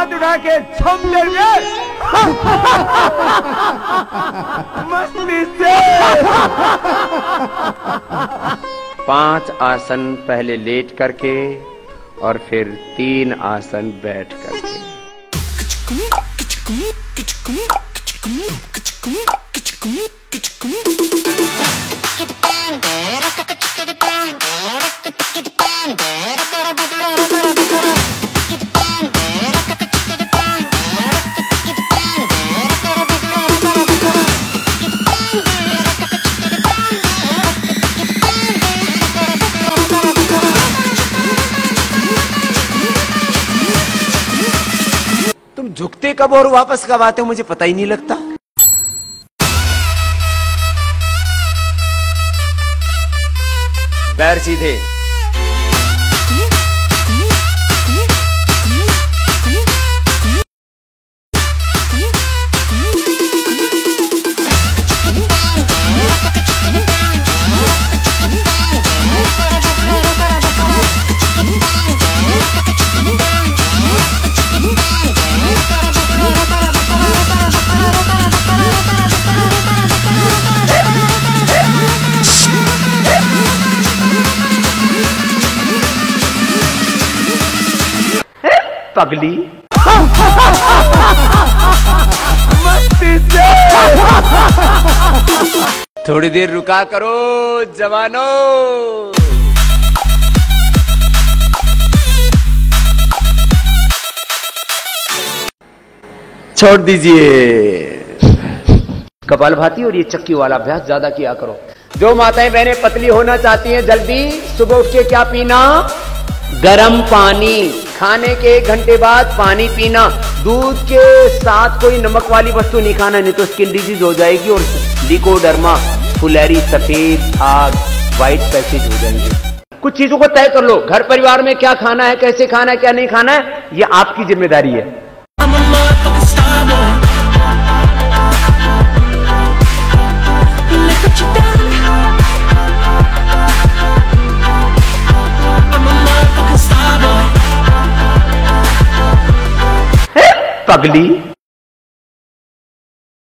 हाथ उठा के छम देंगे मस्ती से। 5 आसन पहले लेट करके और फिर 3 आसन बैठ करके। तुम झुकते कब और वापस कब आते हो मुझे पता ही नहीं लगता। पैर सीधे। पगली मस्ती से। थोड़ी देर रुका करो जवानों। छोड़ दीजिए कपालभाति और ये चक्की वाला अभ्यास ज्यादा किया करो। जो माताएं बहनें पतली होना चाहती हैं जल्दी सुबह उठ के क्या पीना? गरम पानी। खाने के 1 घंटे बाद पानी पीना। दूध के साथ कोई नमक वाली वस्तु नहीं खाना, नहीं तो स्किन डिजीज हो जाएगी और लिकोडर्मा, फुलेरी, सफेद दाग, व्हाइट पैचेज हो जाएंगे। कुछ चीजों को तय कर लो। घर परिवार में क्या खाना है, कैसे खाना है, क्या नहीं खाना है, ये आपकी जिम्मेदारी है। पगली